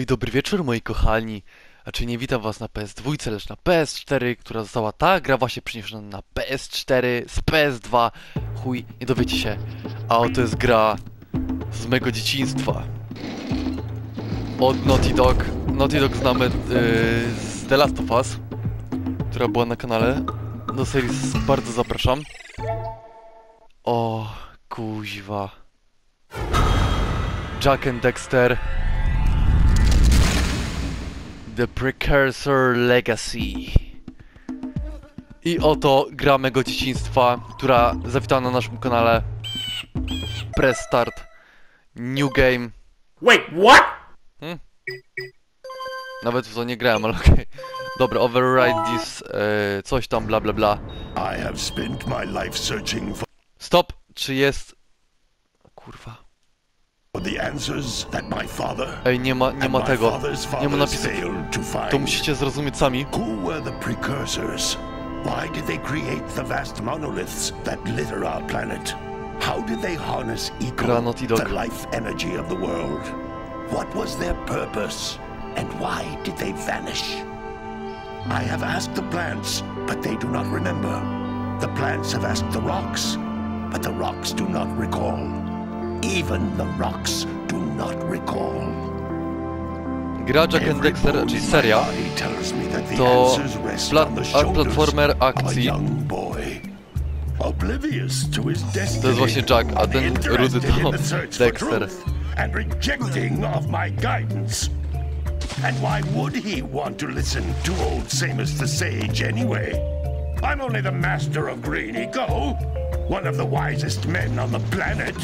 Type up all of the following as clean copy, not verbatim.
i dobry wieczór, moi kochani. Znaczy nie witam was na PS2, lecz na PS4, która została ta gra właśnie przeniesiona na PS4 z PS2. Chuj, nie dowiecie się. A oto jest gra z mego dzieciństwa. Od Naughty Dog. Naughty Dog znamy z The Last of Us, która była na kanale. Do serii bardzo zapraszam. O, kuźwa. Jak and Daxter. The Precursor Legacy. I oto gra mego dzieciństwa, która zawitała na naszym kanale. Press start. New game. Wait, what? Nawet w to nie grałem, ale okej. Dobra, override this, coś tam, bla bla bla. I have spent my life searching for Stop! Czy jest... Kurwa. the answers that my father Ej, nie ma tego. Nie ma napisów. failed to find. To musicie zrozumieć sami. Who were the precursors? Why did they create the vast monoliths that litter our planet? How did they harness Gra eco, Naughty Dog. the life energy of the world? What was their purpose? And why did they vanish? I have asked the plants, but they do not remember. The plants have asked the rocks, but the rocks do not recall. Even the rocks do not recall. Gra Jak and Daxter, czyli seria, to platformer akcji. To jest właśnie Jack, a ten rudy to Dexter. And rejecting of my guidance. And why would he want to listen to old Samus the Sage anyway? I'm only the master of Green Eco, one of the wisest men on the planet.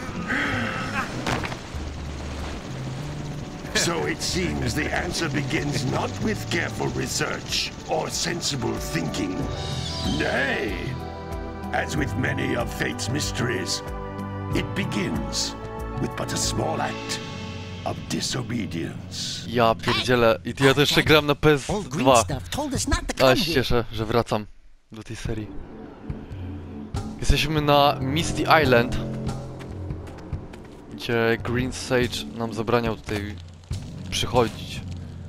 So it seems the answer begins not with careful research or sensible thinking. Nay, as with many of fate's mysteries, it begins with but a small act of disobedience. Ja pierdzielę. I ja to jeszcze gram na PS2. Ale się cieszę, że wracam do tej serii. Jesteśmy na Misty Island, gdzie Green Sage nam zabraniał tutaj przychodzić.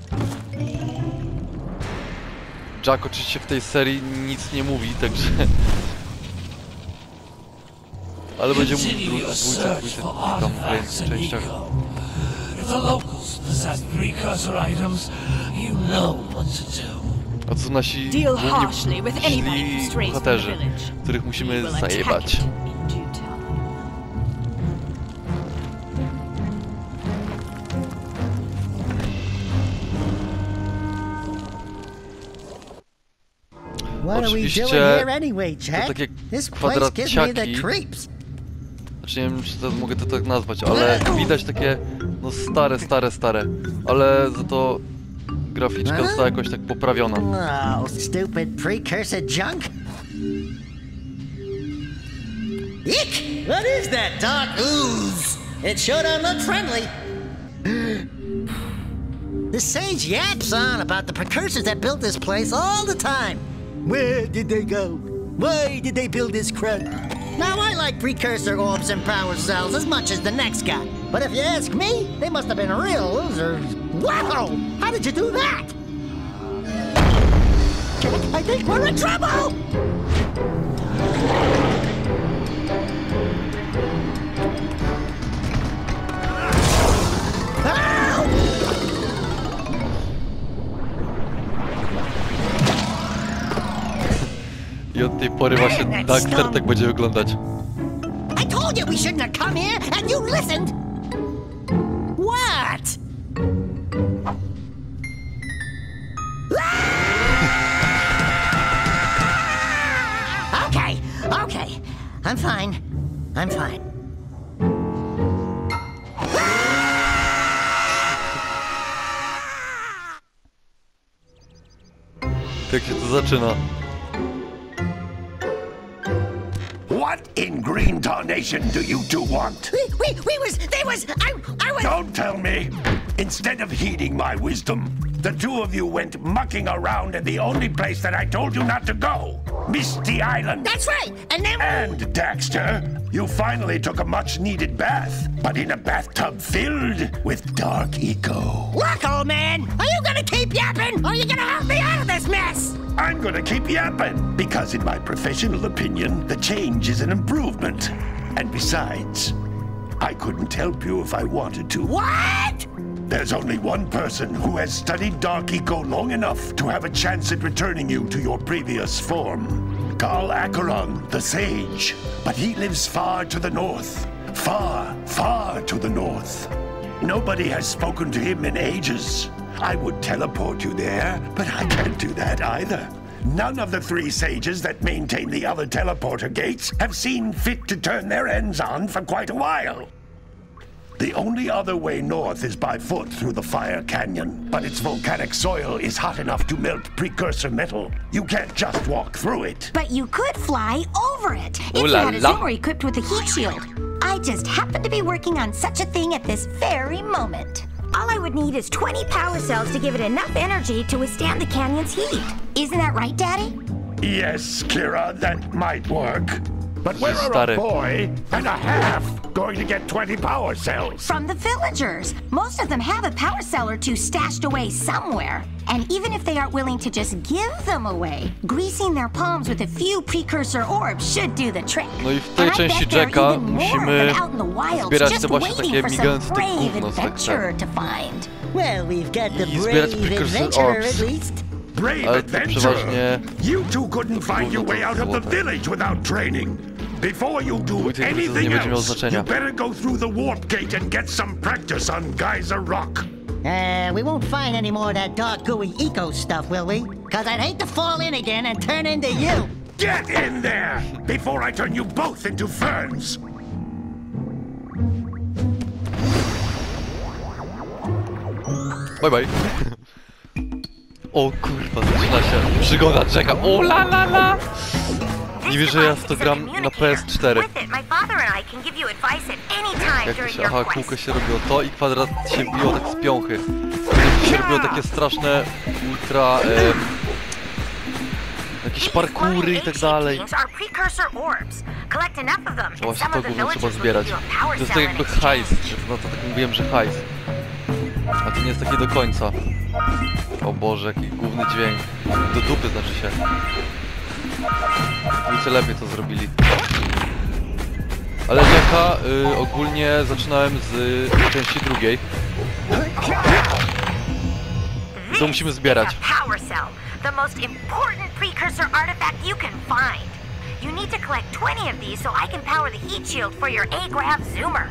Jack oczywiście w tej serii nic nie mówi, także... Ale będzie mówił w dwójce tam w kolejnych częściach. A to są nasi główni bohaterzy, których musimy zajebać. Oczywiście to takie kwadraciaki. Znaczy nie wiem, czy to mogę to tak nazwać, ale widać takie no stare, ale za to graficzka została jakoś tak poprawiona. Oh, stupid precursor junk. Eek! What is that dark ooze? It sure don't look friendly. The sage yaps on about the precursors that built this place all the time. Where did they go? Why did they build this crud? Now, I like precursor orbs and power cells as much as the next guy. But if you ask me, they must have been real losers. Wow! How did you do that? Jack, I think we're in trouble! I od tej pory właśnie Daxter tak będzie wyglądać. I told you we shouldn't have come here, and you listened! What? Okay. I'm fine. Tak się to zaczyna. What in green tarnation do you two want? I was... Don't tell me! Instead of heeding my wisdom, the two of you went mucking around in the only place that I told you not to go. Misty Island. That's right. And then And Daxter, you finally took a much-needed bath, but in a bathtub filled with dark eco. look, old man. Are you gonna keep yapping, or are you gonna help me out of this mess? I'm gonna keep yapping, because in my professional opinion, the change is an improvement. And besides, I couldn't help you if I wanted to. What? There's only one person who has studied Dark Eco long enough to have a chance at returning you to your previous form. Carl Acheron, the Sage. But he lives far to the north. Far, far to the north. Nobody has spoken to him in ages. I would teleport you there, but I can't do that either. None of the 3 sages that maintain the other teleporter gates have seen fit to turn their ends on for quite a while. The only other way north is by foot through the Fire Canyon, but its volcanic soil is hot enough to melt precursor metal. You can't just walk through it. But you could fly over it if Ooh you la had a la. Zoomer equipped with a heat shield. I just happen to be working on such a thing at this very moment. All I would need is 20 power cells to give it enough energy to withstand the canyon's heat. Isn't that right, Daddy? Yes, Kira, that might work. But where are Stary. a boy and a half going to get 20 power cells? From the villagers. Most of them have a power cell or 2 stashed away somewhere. And even if they aren't willing to just give them away, greasing their palms with a few precursor orbs should do the trick. No i w tej And I części bet there are Jacka even more musimy of them out in the wilds, zbierać just te właśnie waiting takie for some migające brave gówno z tak adventurer to find. Well, we've got the I zbierać brave precursor adventurer orbs. at least. Brave Ale to adventurer! przeważnie You two couldn't find your way out of the złote. village without training. Before you do Mój ten anything nie będzie miał else, znaczenia. you better go through the warp gate and get some practice on Geyser Rock. We won't find any more of that dark gooey eco stuff, will we? Cause I'd hate to fall in again and turn into you. Get in there before I turn you both into ferns. Bye bye. O kurwa, zaczyna się przygoda Jacka. O la la la! Nie wiesz, że ja w to gram na PS4. Jak się, aha, kółko się robiło to i kwadrat się biło tak z piąchy. Wtedy się robiło takie straszne ultra... jakieś parkury i tak dalej. Właśnie to gówno trzeba zbierać. To jest tak jakby hajs. No to tak mówiłem, że hajs. A to nie jest takie do końca. O Boże, jaki główny dźwięk. Do dupy znaczy się. Ludzie lepiej to zrobili. Ale Jacka ogólnie zaczynałem z części drugiej. To musimy zbierać. The most important precursor artifact you can find. You need to collect 20 of these so I can power the heat shield for your A-Grav Zoomer.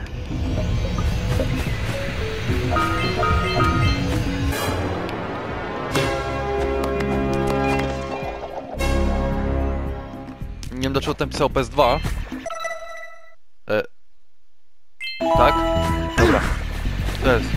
Nie wiem dlaczego tam pisał PS2. Tak? Dobra. To jest.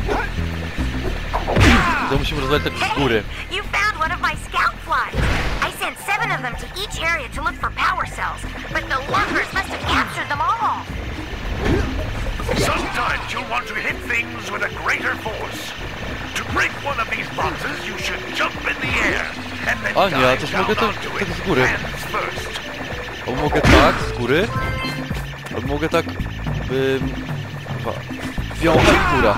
To musimy rozwijać tak z góry. You found one of my scout flies. I sent 7 of them to each area to look for power cells, but the lurkers must have captured them all. Sometimes you'll want to hit things with a greater force. To break one of these boxes, you should jump in the air and then A nie, ja dive też down mogę to onto tak it z góry. hands first. Albo mogę tak, z góry. Albo mogę tak... chyba... Wiącha i góra.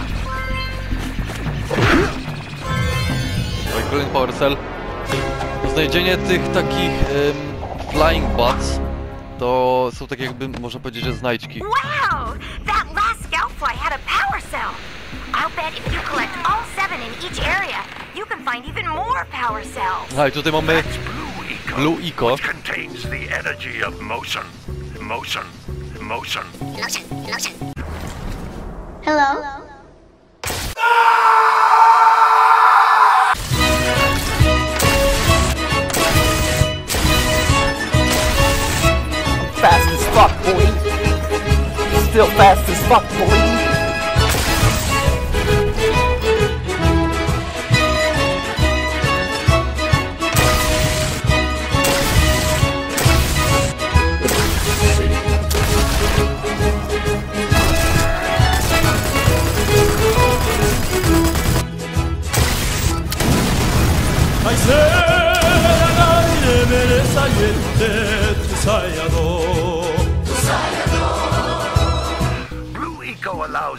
No i kolejny power cell. Znalezienie tych takich flying bots to są tak jakby, można powiedzieć, że znajdźki. Wow! That last scout fly had a power cell. I'll bet if you collect all 7 in each area, you can find even more power cells. A i tutaj mamy Blue Eco, Blue Eco. which contains the energy of motion. Motion. Motion. Hello? Fast as fuck, boy. Still fast as fuck, boy. I said, I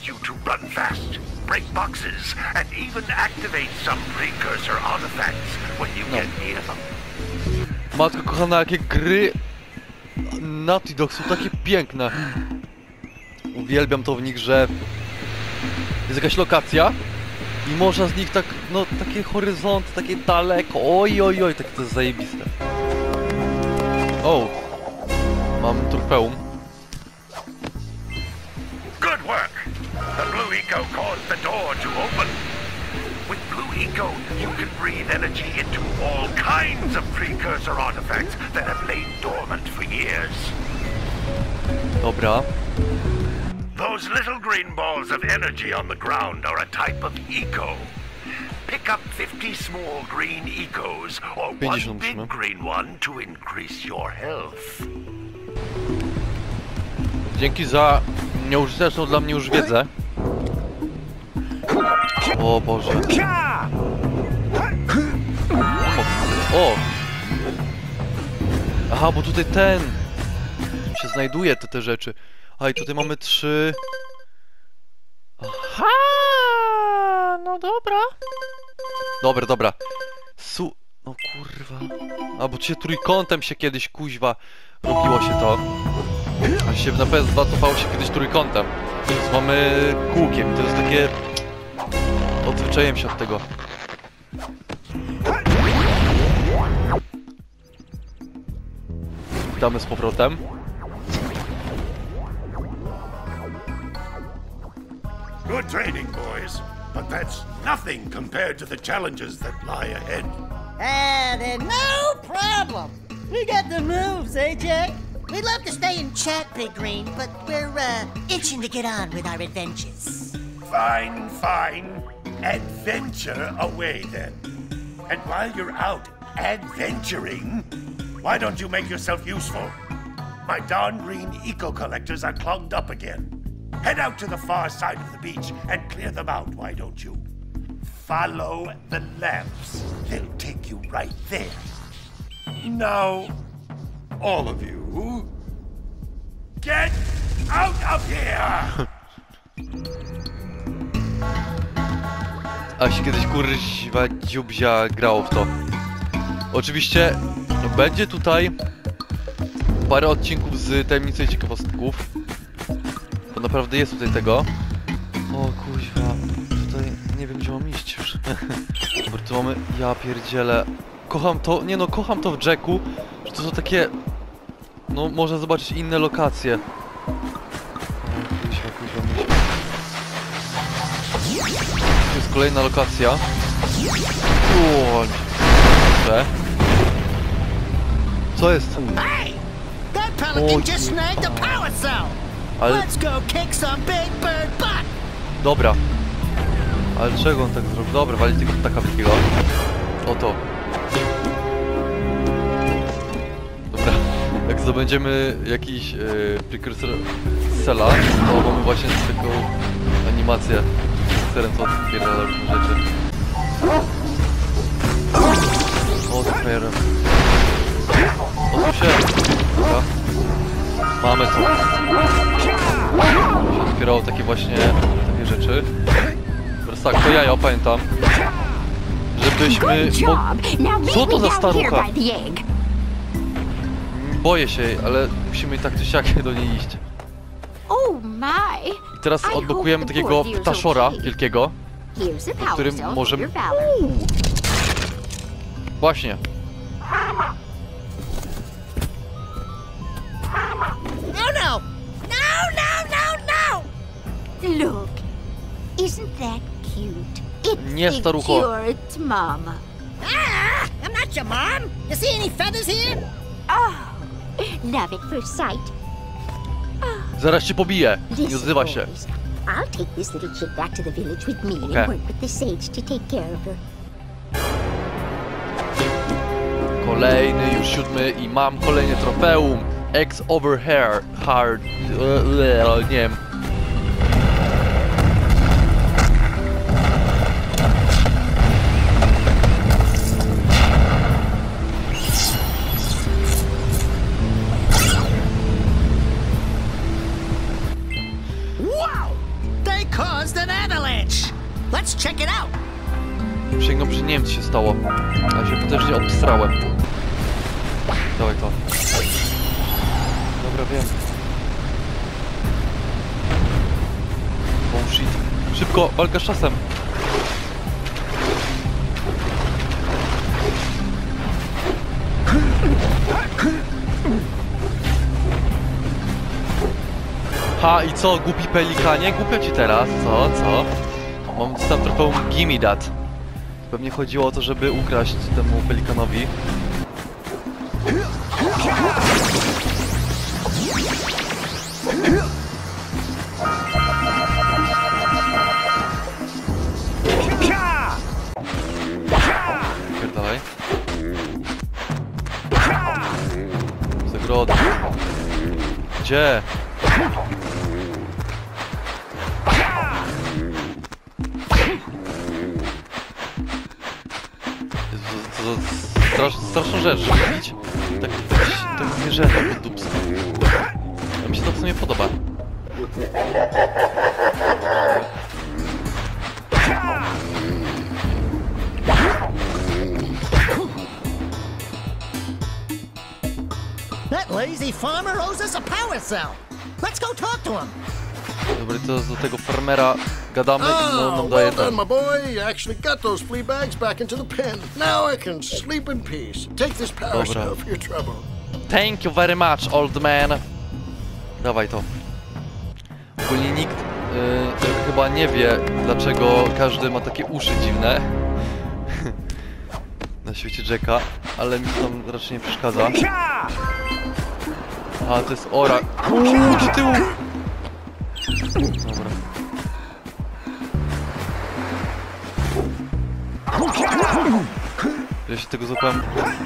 allows you to run fast, break boxes, and even activate some precursor artifacts when you get near them. Matko kochana, jakie gry Naughty Dog są takie piękne. Uwielbiam to w nich, że jest jakaś lokacja i można z nich tak, no takie horyzonty, takie daleko, oj, takie to jest zajebiste. O, mam trofeum. Good work! The blue eco caused the door to open. With blue eco, you can breathe energy into all kinds of precursor artifacts that have lain dormant for years. Dobra. Those little green balls of energy on the ground are a type of eco. Pick up 50 small green ecos or one big green one to increase your health. Dzięki za nieużyteczną dla mnie już wiedzę. O Boże. O! Aha, bo tutaj ten się znajduje te rzeczy. A i tutaj mamy 3. Aha! No dobra. Dobra. No kurwa. A bo się trójkątem się kiedyś kuźwa robiło się to. A się na PS2 cofało się kiedyś trójkątem. Więc mamy kółkiem. To jest takie... Odzwyczaiłem się od tego. Witamy z powrotem. Good training, boys, but that's nothing compared to the challenges that lie ahead. Then no problem. We got the moves, eh, Jack? We'd love to stay and chat, Big Green, but we're, itching to get on with our adventures. Fine. Adventure away, then. And while you're out adventuring, why don't you make yourself useful? My darn green eco-collectors are clogged up again. Head out to the far side of the beach and clear them out, why don't you? Follow the lamps. They'll take you right there. Now, all of you, get out of here! A się kiedyś kurwa dziubzia grało w to. Oczywiście będzie tutaj parę odcinków z tajemnicy i ciekawostków. Bo naprawdę jest tutaj tego. O kuźwa, tutaj nie wiem gdzie mam iść już. Bo tu mamy, ja pierdzielę. Kocham to, nie no, kocham to w Jacku, że to są takie... No, można zobaczyć inne lokacje. O, kuźwa. To jest kolejna lokacja. Dobrze. Co jest? Hey! That pelican just snagged a power cell! Ale... Let's go kick some big bird butt! Dobra. Ale czego on tak zrobił? Dobra, wali tego ptaka wielkiego. Oto. Dobra. Jak zdobędziemy jakiś precursor cela, to mamy właśnie taką animację z serem, co odpierdala różne rzeczy. O, z fajerem. Odsuń się. Dobra. Mamy to. Się otwierało takie właśnie rzeczy. Teraz tak, to ja pamiętam, żebyśmy... Co to za starucha? Boję się jej, ale musimy tak czy siak do niej iść. I teraz odblokujemy takiego ptaszora wielkiego, w którym możemy... Właśnie. Look, isn't that cute? It's Nie, starucho. Stuart's mama. I'm not your mom. You see any feathers here? Oh, love at first sight. Zaraz cię pobiję. Nie odzywa się. I'll take this little chick back to the village with me and work with the sage to take care of her. Kolejny, już 7 i mam kolejne trofeum. X over hair, hard, nie wiem. Check it out. Przysięgam, że nie wiem co się stało. Ale się potężnie obstrałem. Dawaj to. Dobra, wiem. Oh shit. Szybko, walka z czasem. Ha, i co, głupi pelikanie? Głupio ci teraz, co? Mam tam trochę gimme that. Pewnie chodziło o to, żeby ukraść temu pelikanowi. Pierdalaj. Zagroda. Gdzie? To straszna rzecz, żeby bić. Tak zwierzęta pod dupską. A mi się to w sumie podoba. That lazy farmer owes us a power cell. Let's go talk to him. Dobra, to do tego farmera gadamy i no, nam daje Well done, ten. my boy. You actually got those flea bags back into the pen. Now I can sleep in peace. Take this power Dobra. cell for your trouble. Thank you very much, old man. Dawaj to. Ogólnie nikt chyba nie wie, dlaczego każdy ma takie uszy dziwne na świecie Jacka, ale mi to tam raczej nie przeszkadza. A, to jest ora. Do tyłu! Dobra. Ja się tego złapałem.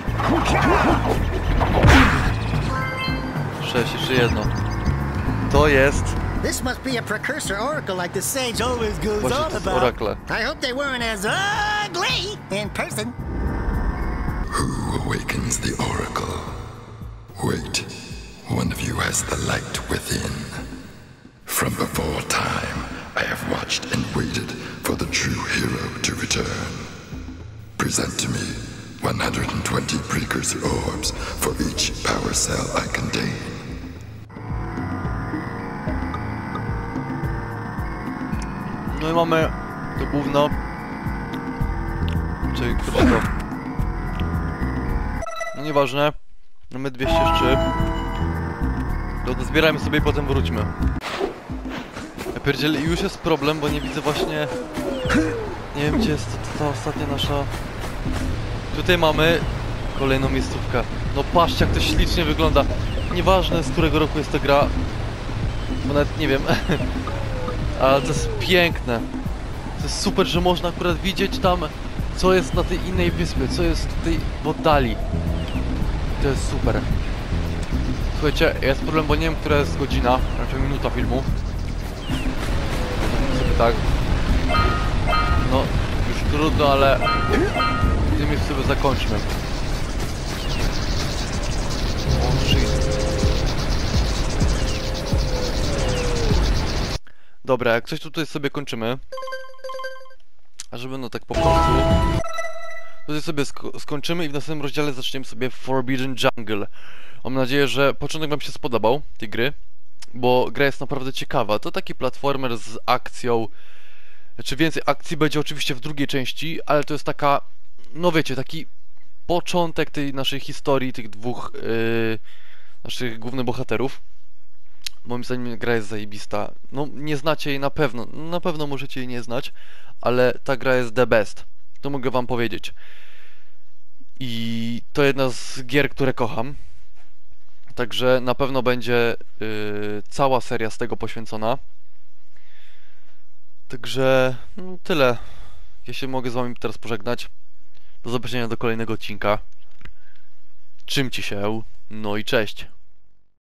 6, jeszcze jedno. To jest... This must be a precursor oracle like the sage always goes Właśnie, on to jest about. orakle. I hope they weren't as ugly in person. Who awakens the oracle? Wait, one of you has the light within. From before time, I have watched and waited for the true hero to return. Present to me 120 precursor orbs for each power cell I contain. No i mamy to gówno. Czyli kto to? No nieważne. Mamy 203. To zbierajmy sobie i potem wróćmy. Ja pierdzielę, już jest problem, bo nie widzę właśnie... Nie wiem gdzie jest ta ostatnia nasza... Tutaj mamy kolejną miejscówkę. No patrzcie jak to ślicznie wygląda. Nieważne z którego roku jest ta gra. Bo nawet nie wiem. Ale to jest piękne. To jest super, że można akurat widzieć tam, co jest na tej innej wyspie, co jest tutaj w oddali. To jest super. Słuchajcie, jest problem, bo nie wiem, która jest godzina, raczej minuta filmu. Tak. No, już trudno, ale tym już sobie zakończmy. O, shit. Dobra, jak coś tutaj sobie kończymy. A żeby no tak po prostu. Tutaj sobie skończymy i w następnym rozdziale zaczniemy sobie Forbidden Jungle. Mam nadzieję, że początek wam się spodobał tej gry, bo gra jest naprawdę ciekawa. To taki platformer z akcją. Znaczy więcej akcji będzie oczywiście w drugiej części, ale to jest taka, no wiecie, taki początek tej naszej historii, tych dwóch naszych głównych bohaterów. Moim zdaniem gra jest zajebista. No nie znacie jej na pewno możecie jej nie znać, ale ta gra jest the best. To mogę wam powiedzieć. I to jedna z gier, które kocham. Także na pewno będzie cała seria z tego poświęcona. Także no, tyle. Ja się mogę z wami teraz pożegnać. Do zobaczenia do kolejnego odcinka. Trzymcie się. No i cześć.